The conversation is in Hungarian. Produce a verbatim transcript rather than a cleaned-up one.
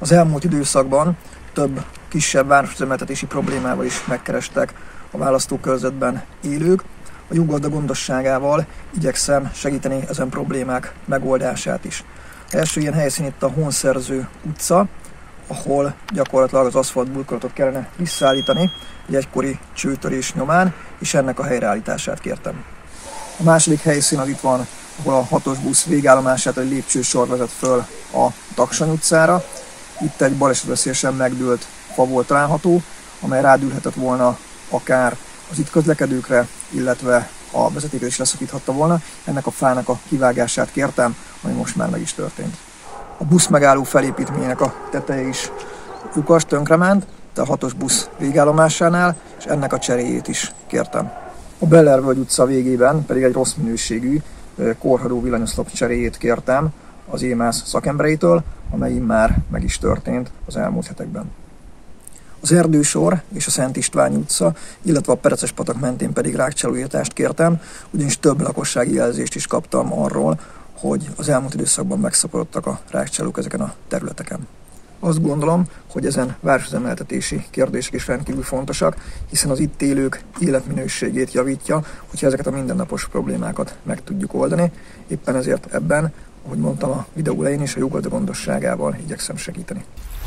Az elmúlt időszakban több kisebb városüzemeltetési problémával is megkerestek a választókörzetben élők. A Júgazda gondosságával igyekszem segíteni ezen problémák megoldását is. Az első ilyen helyszín itt a Honszerző utca, ahol gyakorlatilag az aszfaltburkolatot kellene visszaállítani egy egykori csőtörés nyomán, és ennek a helyreállítását kértem. A második helyszín az itt van, ahol a hatos busz végállomását egy lépcsősor vezet föl a Taksony utcára. Itt egy balesetveszélyesen megdőlt fa volt található, amely rádülhetett volna akár az itt közlekedőkre, illetve a vezetéket is leszakíthatta volna. Ennek a fának a kivágását kértem, ami most már meg is történt. A busz megálló felépítményének a teteje is lyukas, tönkrement, de a hatos busz végállomásánál, és ennek a cseréjét is kértem. A Bellervölgy utca végében pedig egy rossz minőségű korhadó villanyoszlop cseréjét kértem az émász szakembereitől, amely már meg is történt az elmúlt hetekben. Az Erdősor és a Szent István utca, illetve a Pereces patak mentén pedig rákcsálóírtást kértem, ugyanis több lakossági jelzést is kaptam arról, hogy az elmúlt időszakban megszaporodtak a rákcsálók ezeken a területeken. Azt gondolom, hogy ezen városüzemeltetési kérdések is rendkívül fontosak, hiszen az itt élők életminőségét javítja, hogyha ezeket a mindennapos problémákat meg tudjuk oldani. Éppen ezért ebben, ahogy mondtam a videó elején is, a Júgazda gondosságával igyekszem segíteni.